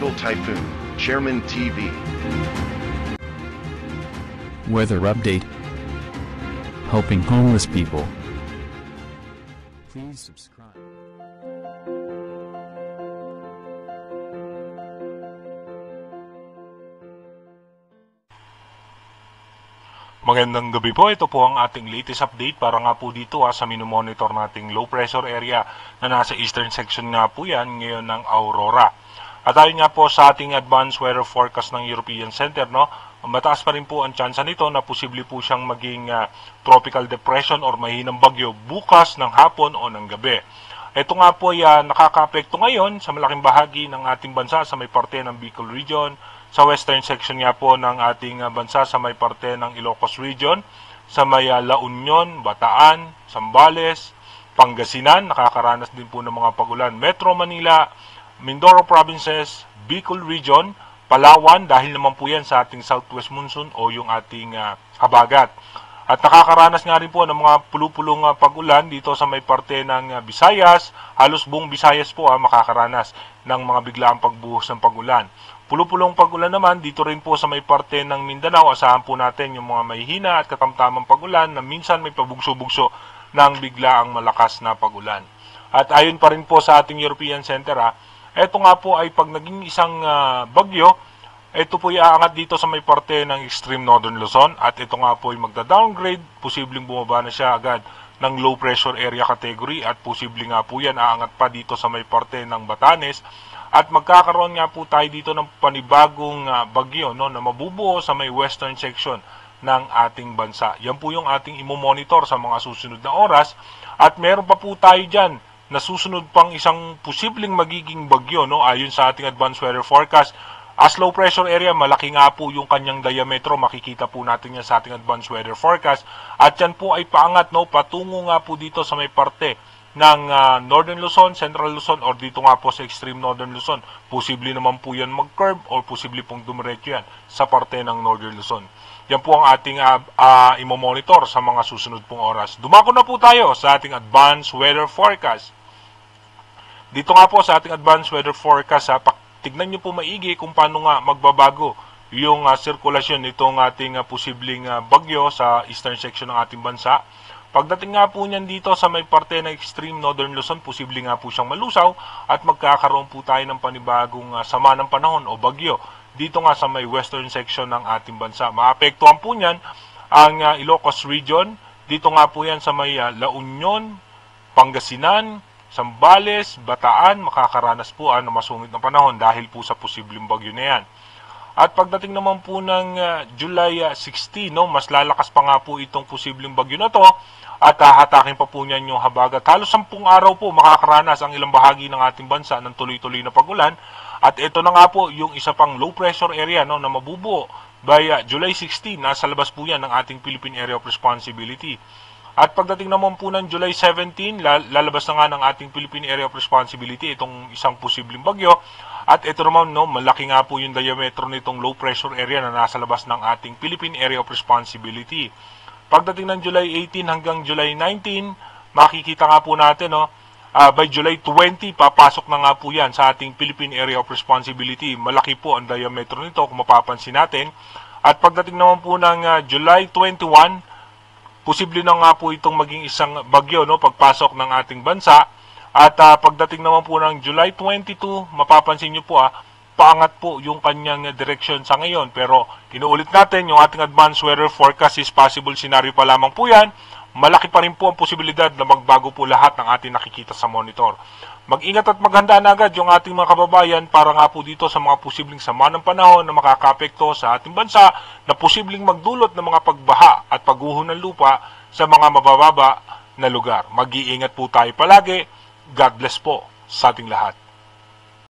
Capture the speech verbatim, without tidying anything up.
Tropical Typhoon, Chairman T V. Weather update. Helping homeless people. Please subscribe. Magandang gabi po, ito po ang ating latest update para nga po dito ha, sa minomonitor nating low pressure area na nasa eastern section nga po yan ngayon ng Aurora. At ayon nga po sa ating advanced weather forecast ng European Center, no, mataas pa rin po ang tsansa nito na posible po siyang maging uh, tropical depression or mahinang bagyo bukas ng hapon o ng gabi. Ito nga po ay uh, nakaka-apekto ngayon sa malaking bahagi ng ating bansa sa may parte ng Bicol region, sa western section nga po ng ating uh, bansa sa may parte ng Ilocos region, sa may uh, La Union, Bataan, Zambales, Pangasinan, nakakaranas din po ng mga pagulan. Metro Manila, Mindoro provinces, Bicol region, Palawan dahil naman po yan sa ating southwest monsoon o yung ating uh, habagat. At nakakaranas nga rin po ng mga pulupulong uh, pagulan dito sa may parte ng uh, Visayas, halos buong Visayas po uh, makakaranas ng mga biglaang pagbuhos ng pagulan. Pulupulong pagulan naman dito rin po sa may parte ng Mindanao, asahan po natin yung mga mahihina at katamtamang pagulan na minsan may pabugso-bugso ng biglaang malakas na pagulan. At ayon pa rin po sa ating European Center, ha, ito nga po ay pag naging isang uh, bagyo, ito po ay aangat dito sa may parte ng extreme northern Luzon at ito nga po ay magda-downgrade, posibleng bumaba na siya agad ng low pressure area category at posibleng nga po yan aangat pa dito sa may parte ng Batanes. At magkakaroon nga po tayo dito ng panibagong uh, bagyo, no, na mabubuo sa may western section ng ating bansa. Yan po yung ating imomonitor sa mga susunod na oras. At meron pa po tayo dyan na susunod pang isang posibleng magiging bagyo, no, ayon sa ating advanced weather forecast. As low pressure area, malaki nga po yung kanyang diametro. Makikita po natin yan sa ating advanced weather forecast. At yan po ay paangat, no, patungo nga po dito sa may parte ng uh, Northern Luzon, Central Luzon, or dito nga po sa extreme Northern Luzon. Posible naman po yan mag-curve or posible pong dumiretso yan sa parte ng Northern Luzon. Yan po ang ating uh, uh, imomonitor sa mga susunod pong oras. Dumako na po tayo sa ating advanced weather forecast. Dito nga po sa ating advanced weather forecast, ha, tignan nyo po maigi kung paano nga magbabago yung uh, sirkulasyon nitong ating uh, posibleng uh, bagyo sa eastern section ng ating bansa. Pagdating nga po niyan dito sa may parte ng extreme northern Luzon, posible nga po siyang malusaw at magkakaroon po tayo ng panibagong uh, sama ng panahon o bagyo dito nga sa may western section ng ating bansa. Maapektuhan po niyan ang uh, Ilocos region, dito nga po yan sa may uh, La Union, Pangasinan, Zambales, Bataan, makakaranas po uh, ng masungit na panahon dahil po sa posibleng bagyo na yan. At pagdating naman po ng uh, July uh, sixteen, no, mas lalakas pa nga po itong posibleng bagyo na to at hahatakin pa po niyan yung habagat. Halos sampung araw po makakaranas ang ilang bahagi ng ating bansa ng tuloy-tuloy na pagulan. At ito na nga po yung isa pang low pressure area, no, na mabubuo by uh, July sixteen. Nasa labas po yan ng ating Philippine Area of Responsibility. At pagdating naman po ng July seventeen, lalabas na nga ng ating Philippine Area of Responsibility itong isang posibleng bagyo. At ito naman, no, malaki nga po yung diametro nitong low pressure area na nasa labas ng ating Philippine Area of Responsibility. Pagdating ng July eighteen hanggang July nineteen, makikita nga po natin, no, uh, by July twenty, papasok na nga po yan sa ating Philippine Area of Responsibility. Malaki po ang diametro nito kung mapapansin natin. At pagdating naman po ng uh, July twenty-one, posible na nga po itong maging isang bagyo, no, pagpasok ng ating bansa. At uh, pagdating naman po ng July twenty-two, mapapansin nyo po, ah, paangat po yung kanyang direction sa ngayon. Pero inuulit natin, yung ating advanced weather forecast is possible scenario pa lamang po yan. Malaki pa rin po ang posibilidad na magbago po lahat ng ating nakikita sa monitor. Mag-ingat at maghanda na agad yung ating mga kababayan para nga po dito sa mga posibleng sama ng panahon na makakapekto sa ating bansa na posibleng magdulot ng mga pagbaha at pagguho ng lupa sa mga mabababa na lugar. Mag-iingat po tayo palagi. God bless po sa ating lahat.